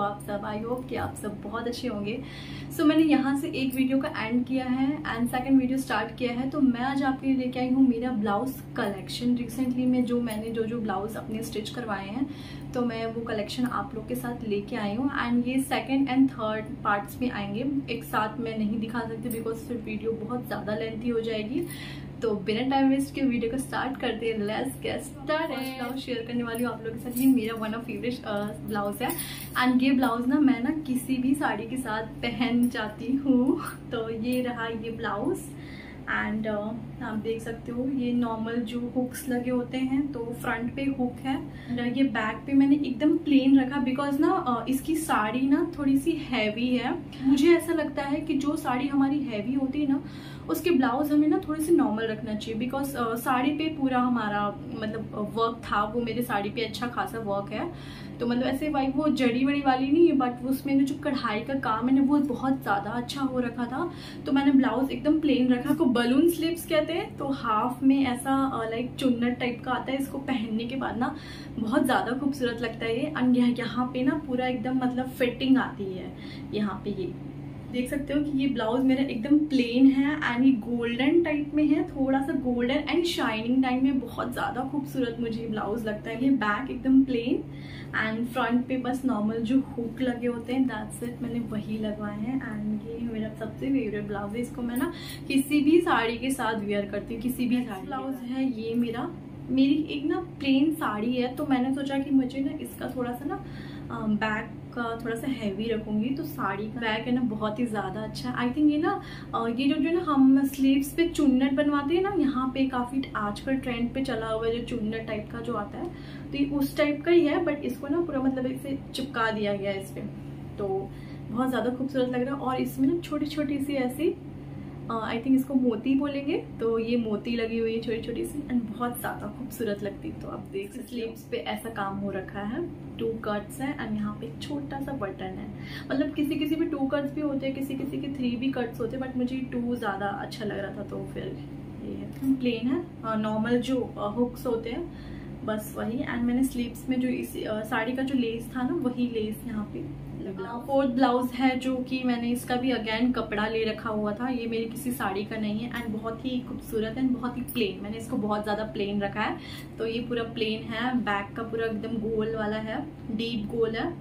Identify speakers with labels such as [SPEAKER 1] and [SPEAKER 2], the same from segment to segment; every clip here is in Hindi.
[SPEAKER 1] आप सब? आई होप कि आप सब बहुत अच्छे होंगे। सो मैंने यहाँ से एक वीडियो का एंड किया है एंड सेकंड वीडियो स्टार्ट किया है। तो मैं आज आपके लिए लेके आई हूँ मेरा ब्लाउज कलेक्शन। रिसेंटली में मैंने जो ब्लाउज अपने स्टिच करवाए हैं तो मैं वो कलेक्शन आप लोग के साथ लेके आई हूँ। एंड ये सेकंड एंड थर्ड पार्ट्स में आएंगे, एक साथ मैं नहीं दिखा सकती बिकॉज फिर वीडियो बहुत ज़्यादा लेंथी हो जाएगी। तो बिना टाइम वेस्ट के वीडियो को स्टार्ट करते हैं। Let's get started. Blouse share करने वाली हूँ आप लोगों के साथ। ये मेरा वन ऑफ फेवरेट ब्लाउज है एंड ये ब्लाउज ना मैं ना किसी भी साड़ी के साथ पहन जाती हूँ। तो ये रहा ये ब्लाउज एंड आप देख सकते हो ये नॉर्मल जो हुक्स लगे होते हैं, तो फ्रंट पे हुक है। ये बैक पे मैंने एकदम प्लेन रखा बिकॉज ना इसकी साड़ी ना थोड़ी सी हैवी है। मुझे ऐसा लगता है कि जो साड़ी हमारी हैवी होती है ना उसके ब्लाउज हमें ना थोड़े से नॉर्मल रखना चाहिए बिकॉज साड़ी पे पूरा हमारा मतलब वर्क था, वो मेरे साड़ी पे अच्छा खासा वर्क है। तो मतलब ऐसे भाई वो जड़ी वड़ी वाली नहीं है बट उसमें जो कढ़ाई का काम है ना वो बहुत ज़्यादा अच्छा हो रखा था। तो मैंने ब्लाउज एकदम प्लेन रखा। को बलून स्लीव्स कहते हैं, तो हाफ में ऐसा लाइक चुन्नट टाइप का आता है। इसको पहनने के बाद ना बहुत ज़्यादा खूबसूरत लगता है ये। एंड यहाँ पे ना पूरा एकदम मतलब फिटिंग आती है। यहाँ पे ये देख सकते हो कि ये ब्लाउज मेरा एकदम प्लेन है एंड ये गोल्डन टाइप में है, थोड़ा सा गोल्डन एंड शाइनिंग टाइप में। बहुत ज़्यादा खूबसूरत मुझे ब्लाउज लगता है। ये बैक एकदम प्लेन एंड फ्रंट पे बस नॉर्मल जो हुक लगे होते हैं दैट्स इट, मैंने वही लगवाए हैं। एंड ये मेरा सबसे फेवरेट ब्लाउज है। इसको मैं ना किसी भी साड़ी के साथ वेयर करती हूँ, किसी भी साड़ी। ब्लाउज है ये मेरी एक ना प्लेन साड़ी है, तो मैंने सोचा कि मुझे ना इसका थोड़ा सा ना बैक का थोड़ा सा हैवी रखूंगी। तो साड़ी का बैक है ना बहुत ही ज़्यादा अच्छा है। आई थिंक ये ना ये जो ना हम स्लीव्स पे चुन्नट बनवाते हैं ना, यहाँ पे काफ़ी आजकल ट्रेंड पे चला हुआ है जो चुन्नट टाइप का जो आता है, तो ये उस टाइप का ही है बट इसको ना पूरा मतलब इसे चिपका दिया गया है इस पर। तो बहुत ज़्यादा खूबसूरत लग रहा है। और इसमें ना छोटी छोटी सी ऐसी आई थिंक इसको मोती बोलेंगे, तो ये मोती लगी हुई है छोटी छोटी सी एंड बहुत ज़्यादा खूबसूरत लगती है। तो आप देख सकते स्लीव्स पे ऐसा काम हो रखा है। 2 कट्स हैं एंड यहाँ पे एक छोटा सा बटन है। मतलब किसी किसी पे 2 कट्स भी होते हैं, किसी किसी के 3 भी कट्स होते हैं बट मुझे 2 ज़्यादा अच्छा लग रहा था तो फिर ये है। प्लेन है, नॉर्मल जो हुक्स होते हैं बस वही। एंड मैंने स्लीव्स में जो इस साड़ी का जो लेस था ना वही लेस यहाँ पे लगा। फोर्थ ब्लाउज है जो कि मैंने इसका भी अगेन कपड़ा ले रखा हुआ था। ये मेरी किसी साड़ी का नहीं है एंड बहुत ही खूबसूरत है, बहुत ही प्लेन। मैंने इसको बहुत ज़्यादा प्लेन रखा है। तो ये पूरा प्लेन है, बैक का पूरा एकदम गोल वाला है, डीप गोल है,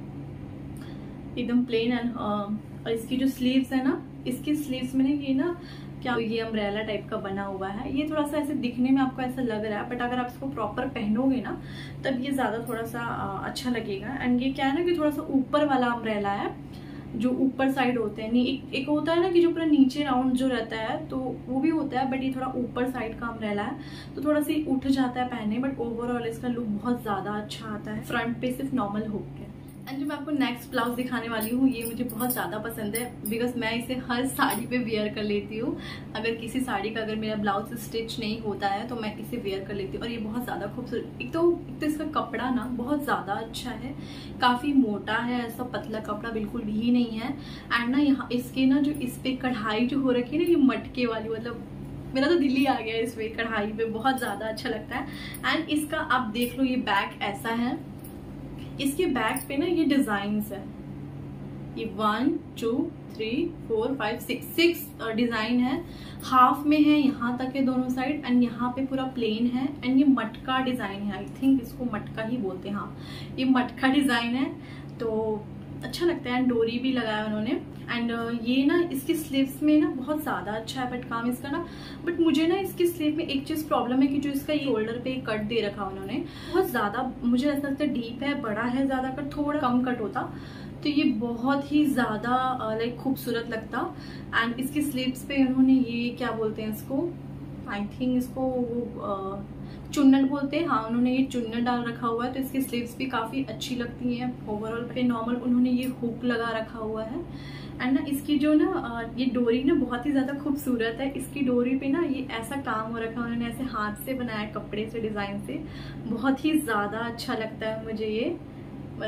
[SPEAKER 1] एकदम प्लेन है। और इसकी जो स्लीव्स है ना, इसकी स्लीव्स में ये ना क्या ये अम्ब्रेला टाइप का बना हुआ है। ये थोड़ा सा ऐसे दिखने में आपको ऐसा लग रहा है बट अगर आप इसको प्रॉपर पहनोगे ना तब ये ज़्यादा थोड़ा सा अच्छा लगेगा। एंड ये क्या है ना कि थोड़ा सा ऊपर वाला अम्ब्रेला है, जो ऊपर साइड होते हैं। नहीं एक होता है ना कि जो पूरा नीचे राउंड जो रहता है तो वो भी होता है बट ये थोड़ा ऊपर साइड का अम्ब्रेला है तो थोड़ा सा उठ जाता है पहने, बट ओवरऑल इसका लुक बहुत ज़्यादा अच्छा आता है। फ्रंट पे सिर्फ नॉर्मल हुक है। एंड जो मैं आपको नेक्स्ट ब्लाउज दिखाने वाली हूँ ये मुझे बहुत ज़्यादा पसंद है बिकॉज मैं इसे हर साड़ी पे वेयर कर लेती हूँ। अगर किसी साड़ी का अगर मेरा ब्लाउज स्टिच नहीं होता है तो मैं इसे वेयर कर लेती हूँ। और ये बहुत ज़्यादा खूबसूरत, एक तो इसका कपड़ा ना बहुत ज़्यादा अच्छा है, काफ़ी मोटा है, ऐसा पतला कपड़ा बिल्कुल भी नहीं है। एंड ना यहाँ इसके ना जो इस पर कढ़ाई जो हो रखी है ना ये मटके वाली, मतलब मेरा तो दिल ही आ गया इस पे कढ़ाई पे, बहुत ज़्यादा अच्छा लगता है। एंड इसका आप देख लो ये बैक ऐसा है, इसके बैक पे ना ये डिजाइन्स है, ये 1 2 3 4 5 6 डिजाइन है। हाफ में है यहाँ तक है दोनों साइड एंड यहाँ पे पूरा प्लेन है। एंड ये मटका डिजाइन है, आई थिंक इसको मटका ही बोलते हैं। हाँ ये मटका डिजाइन है तो अच्छा लगता है। एंड डोरी भी लगाया उन्होंने। एंड ये ना इसकी स्लीव्स में ना बहुत ज़्यादा अच्छा है बट काम इसका ना, बट मुझे ना इसकी स्लीव में एक चीज़ प्रॉब्लम है कि जो इसका ये शोल्डर पे कट दे रखा उन्होंने बहुत ज़्यादा, मुझे ऐसा लगता है डीप है, बड़ा है ज़्यादा, कर थोड़ा कम कट होता तो ये बहुत ही ज़्यादा लाइक खूबसूरत लगता। एंड इसकी स्लीव्स पे उन्होंने ये क्या बोलते हैं इसको, आई थिंक इसको वो चुन्नट बोलते हैं। हाँ उन्होंने ये चुन्नट डाल रखा हुआ है तो इसकी स्लीव्स भी काफ़ी अच्छी लगती हैं। ओवरऑल पे नॉर्मल उन्होंने ये हुक लगा रखा हुआ है। एंड ना इसकी जो ना ये डोरी ना बहुत ही ज़्यादा खूबसूरत है। इसकी डोरी पे ना ये ऐसा काम हो रखा है, उन्होंने ऐसे हाथ से बनाया कपड़े से, डिज़ाइन से, बहुत ही ज़्यादा अच्छा लगता है मुझे ये। मतलब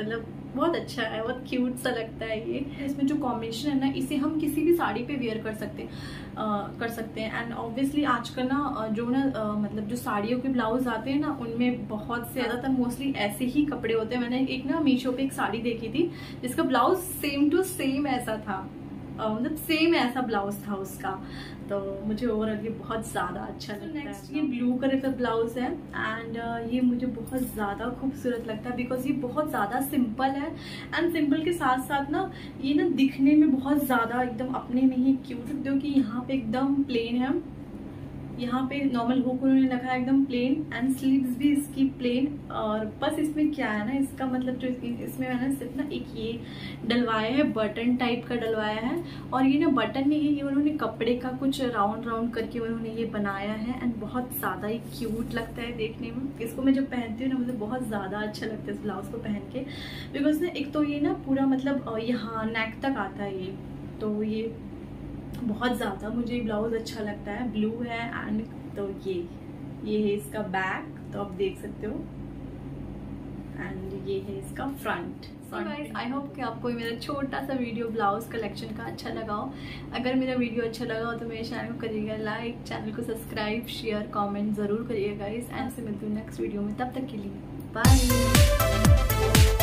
[SPEAKER 1] बहुत अच्छा है, बहुत क्यूट सा लगता है ये। इसमें जो कॉम्बिनेशन है ना, इसे हम किसी भी साड़ी पे वेयर कर सकते हैं। एंड ऑब्वियसली आजकल ना जो ना मतलब जो साड़ियों के ब्लाउज आते हैं ना, उनमें बहुत से ज़्यादातर मोस्टली ऐसे ही कपड़े होते हैं। मैंने एक ना मीशो पे एक साड़ी देखी थी जिसका ब्लाउज सेम टू सेम ऐसा था, मतलब सेम ऐसा ब्लाउज था उसका, तो मुझे ओवरऑल ये बहुत ज़्यादा अच्छा लगता है। नेक्स्ट ये ब्लू कलर का ब्लाउज है एंड ये मुझे बहुत ज़्यादा खूबसूरत लगता है बिकॉज ये बहुत ज़्यादा सिंपल है। एंड सिंपल के साथ साथ ना ये ना दिखने में बहुत ज़्यादा एकदम अपने में ही क्यूट, जो कि यहाँ पे एकदम प्लेन है, यहाँ पे नॉर्मल हुक उन्होंने रखा है एकदम प्लेन एंड स्लीव्स भी इसकी प्लेन। और बस इसमें क्या है ना, इसका मतलब जो इसमें मैंने सिर्फ ना एक ये डलवाया है, बटन टाइप का डलवाया है। और ये ना बटन नहीं है, ये उन्होंने कपड़े का कुछ राउंड राउंड करके उन्होंने ये बनाया है एंड बहुत ज़्यादा ही क्यूट लगता है देखने में। इसको मैं जब पहनती हूँ ना, मुझे बहुत ज़्यादा अच्छा लगता है इस ब्लाउज को पहन के, बिकॉज ना एक तो ये ना पूरा मतलब यहाँ नेक तक आता है ये, तो ये बहुत ज़्यादा मुझे ब्लाउज अच्छा लगता है। ब्लू है एंड तो ये है इसका बैक, तो आप देख सकते हो, एंड ये है इसका फ्रंट। गाइस आई होप कि आपको मेरा छोटा सा वीडियो ब्लाउज कलेक्शन का अच्छा लगा हो। अगर मेरा वीडियो अच्छा लगा हो तो मेरे चैनल को करिएगा लाइक, चैनल को सब्सक्राइब, शेयर, कमेंट ज़रूर करिएगा गाइस। एंड से मिलती हूँ नेक्स्ट वीडियो में, तब तक के लिए बाय।